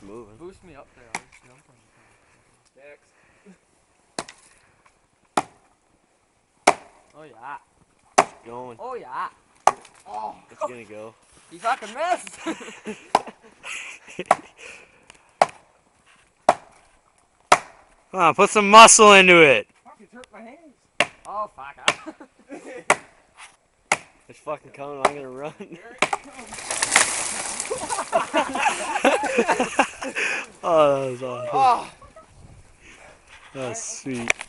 moving. Boost me up there. I'll just jump on you. Next. Oh yeah. Going. Oh yeah. Oh. It's gonna go. He fucking missed. Come on, put some muscle into it. Fuck, it's hurt my hands. Oh fuck. It's fucking coming. I'm gonna run. Here it comes. Oh, that was awesome. Oh. That was sweet.